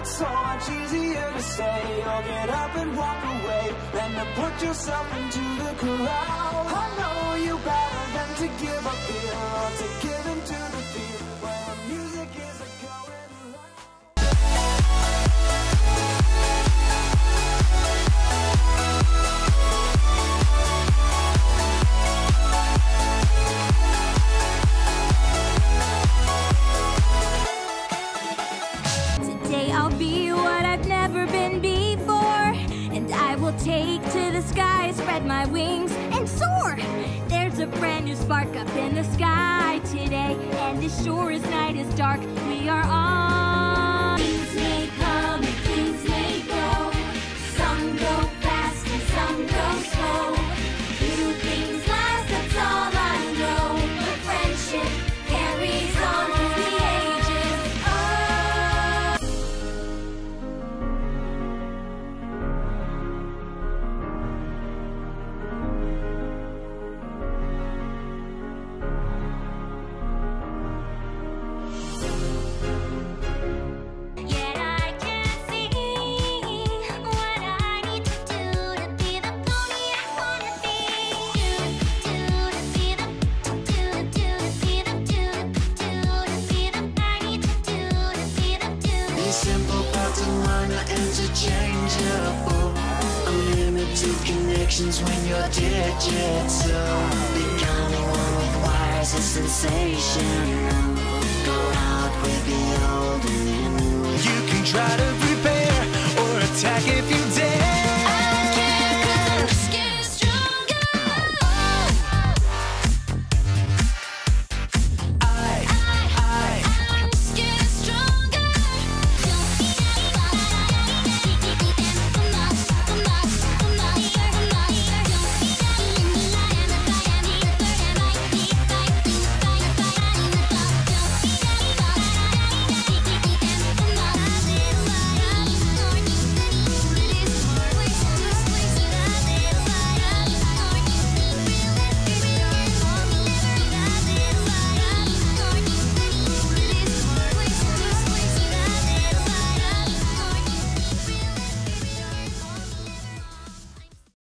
it's so much easier to say you'll get up and walk away than to put yourself into the crowd. I know you better than to give up here or to give in to the fear where the music is going loud. I'll be what I've never been before, and I will take to the sky, spread my wings and soar. There's a brand new spark up in the sky today, and as sure as night is dark, we are on. Things may come and things may go, some go fast and some go slow. Few things last, that's all I know, but friendship carries on through the ages. Simple parts of mine are interchangeable. Unlimited connections when you're digital. Becoming one with wires is sensational. Go out with the old and the new. You can try to